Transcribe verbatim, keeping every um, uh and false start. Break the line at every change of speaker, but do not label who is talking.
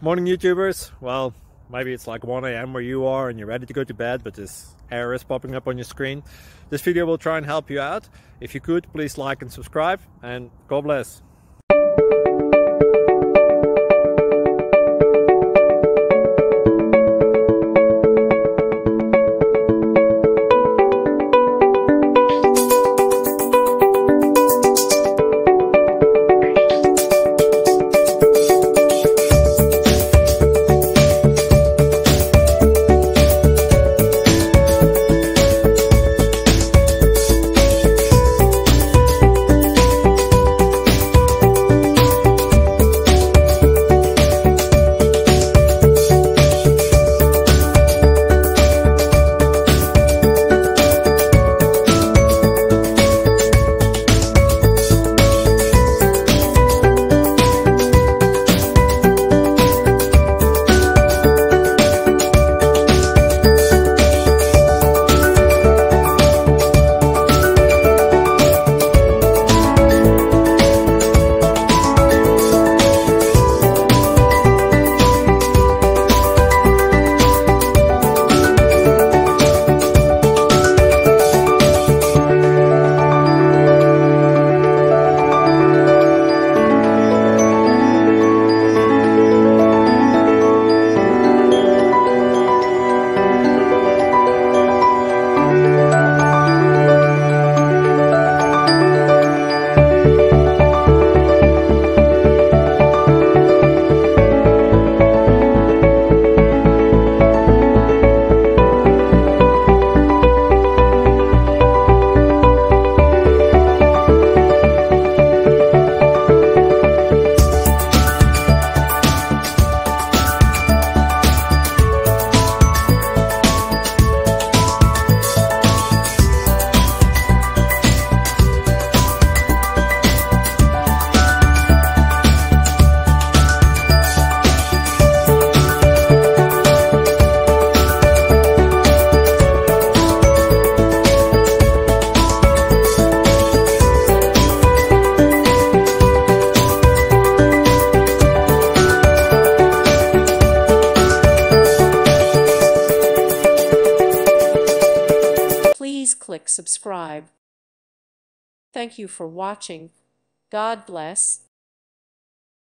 Morning YouTubers. Well, maybe it's like one A M where you are and you're ready to go to bed, but this error is popping up on your screen. This video will try and help you out. If you could, please like and subscribe, and God bless.
Please click subscribe. Thank you for watching. God bless.